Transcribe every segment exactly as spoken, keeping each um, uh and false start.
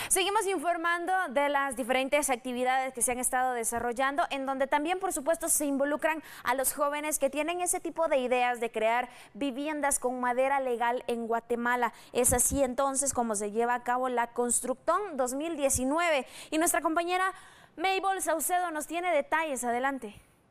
Seguimos informando de las diferentes actividades que se han estado desarrollando, en donde también, por supuesto, se involucran a los jóvenes que tienen ese tipo de ideas de crear viviendas con madera legal en Guatemala. Es así entonces como se lleva a cabo la Constructón dos mil diecinueve. Y nuestra compañera Mabel Saucedo nos tiene detalles. Adelante.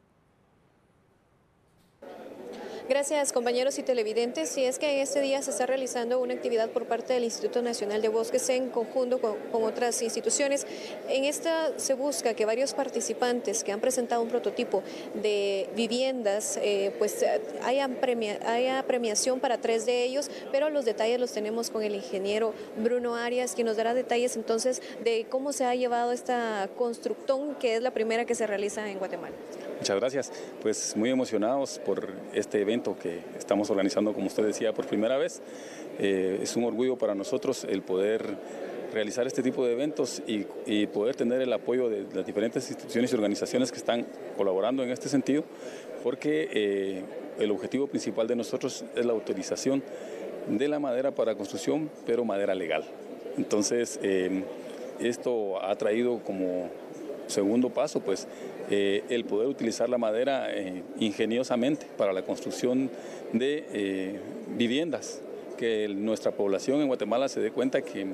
Gracias, compañeros y televidentes. Y es que en este día se está realizando una actividad por parte del Instituto Nacional de Bosques en conjunto con, con otras instituciones. En esta se busca que varios participantes que han presentado un prototipo de viviendas, eh, pues haya, premia, haya premiación para tres de ellos, pero los detalles los tenemos con el ingeniero Bruno Arias, quien nos dará detalles entonces de cómo se ha llevado esta Constructón, que es la primera que se realiza en Guatemala. Muchas gracias, pues muy emocionados por este evento que estamos organizando, como usted decía, por primera vez. Eh, es un orgullo para nosotros el poder realizar este tipo de eventos y, y poder tener el apoyo de las diferentes instituciones y organizaciones que están colaborando en este sentido, porque eh, el objetivo principal de nosotros es la autorización de la madera para construcción, pero madera legal. Entonces, eh, esto ha traído como segundo paso, pues, eh, el poder utilizar la madera eh, ingeniosamente para la construcción de eh, viviendas, que nuestra población en Guatemala se dé cuenta que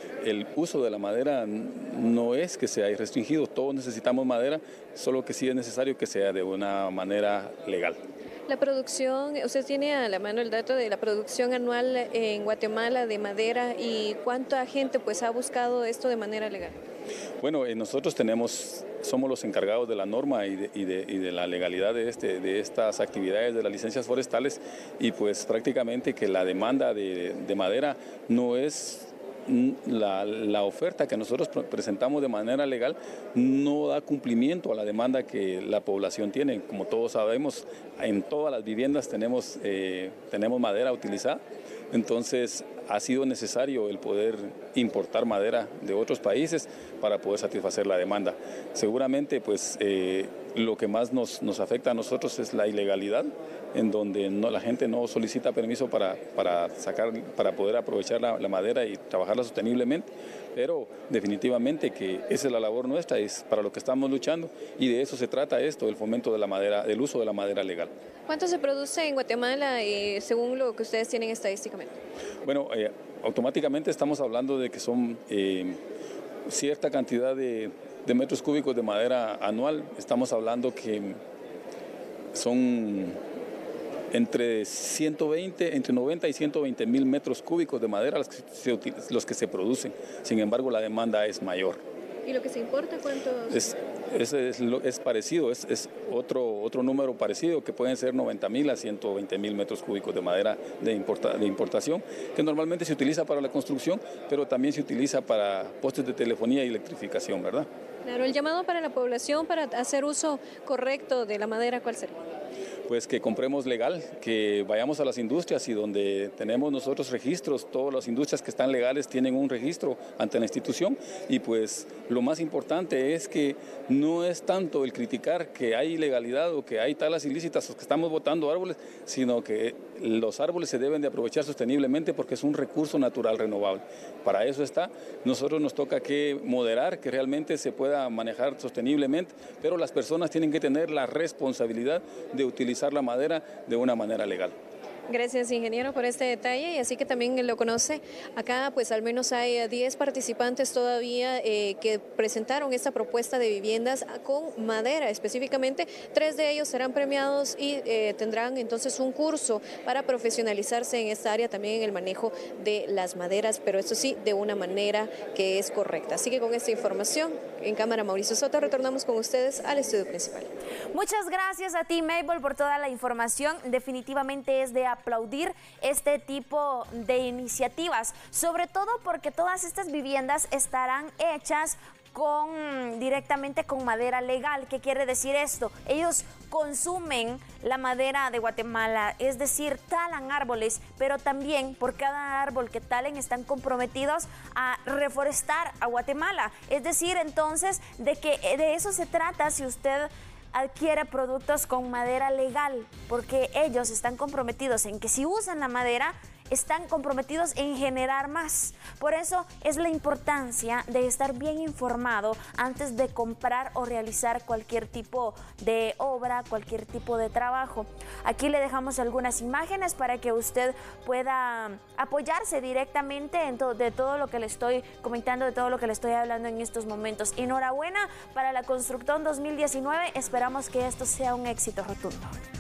el uso de la madera no es que sea restringido, todos necesitamos madera, solo que sí es necesario que sea de una manera legal. La producción, usted tiene a la mano el dato de la producción anual en Guatemala de madera y cuánta gente pues ha buscado esto de manera legal. Bueno, eh, nosotros tenemos, somos los encargados de la norma y de, y de, y de la legalidad de, este, de estas actividades de las licencias forestales, y pues prácticamente que la demanda de, de madera no es La, la oferta que nosotros presentamos de manera legal, no da cumplimiento a la demanda que la población tiene. Como todos sabemos, en todas las viviendas tenemos, eh, tenemos madera utilizada, entonces ha sido necesario el poder importar madera de otros países para poder satisfacer la demanda. Seguramente pues eh, lo que más nos, nos afecta a nosotros es la ilegalidad, en donde no, la gente no solicita permiso para, para, sacar, para poder aprovechar la, la madera y trabajarla sosteniblemente, pero definitivamente que esa es la labor nuestra, es para lo que estamos luchando, y de eso se trata esto, el fomento de la madera, del uso de la madera legal. ¿Cuánto se produce en Guatemala eh, según lo que ustedes tienen estadísticamente? Bueno, eh, automáticamente estamos hablando de que son eh, cierta cantidad de, de metros cúbicos de madera anual. Estamos hablando que son entre ciento veinte, entre noventa y ciento veinte mil metros cúbicos de madera los que, se, los que se producen. Sin embargo, la demanda es mayor. ¿Y lo que se importa cuánto? Es, es, es, es parecido, es, es otro, otro número parecido, que pueden ser noventa mil a ciento veinte mil metros cúbicos de madera de, importa, de importación, que normalmente se utiliza para la construcción, pero también se utiliza para postes de telefonía y electrificación, ¿verdad? Claro, el llamado para la población para hacer uso correcto de la madera, ¿cuál sería? Pues que compremos legal, que vayamos a las industrias, y donde tenemos nosotros registros, todas las industrias que están legales tienen un registro ante la institución, y pues lo más importante es que no es tanto el criticar que hay ilegalidad o que hay talas ilícitas o que estamos botando árboles, sino que los árboles se deben de aprovechar sosteniblemente porque es un recurso natural renovable. Para eso está, nosotros nos toca que moderar, que realmente se pueda manejar sosteniblemente, pero las personas tienen que tener la responsabilidad de utilizar la madera de una manera legal. Gracias, ingeniero, por este detalle, y así que también lo conoce. Acá pues al menos hay diez participantes todavía eh, que presentaron esta propuesta de viviendas con madera específicamente. Tres de ellos serán premiados y eh, tendrán entonces un curso para profesionalizarse en esta área, también en el manejo de las maderas, pero eso sí, de una manera que es correcta. Así que con esta información, en cámara Mauricio Soto, retornamos con ustedes al estudio principal. Muchas gracias a ti, Mabel, por toda la información. Definitivamente es de aplaudir este tipo de iniciativas, sobre todo porque todas estas viviendas estarán hechas con, directamente con madera legal. ¿Qué quiere decir esto? Ellos consumen la madera de Guatemala, es decir, talan árboles, pero también por cada árbol que talen están comprometidos a reforestar a Guatemala. Es decir, entonces, de que de eso se trata si usted adquiere productos con madera legal, porque ellos están comprometidos en que si usan la madera, están comprometidos en generar más. Por eso es la importancia de estar bien informado antes de comprar o realizar cualquier tipo de obra, cualquier tipo de trabajo. Aquí le dejamos algunas imágenes para que usted pueda apoyarse directamente en to- de todo lo que le estoy comentando, de todo lo que le estoy hablando en estos momentos. Enhorabuena para la Constructón dos mil diecinueve, esperamos que esto sea un éxito rotundo.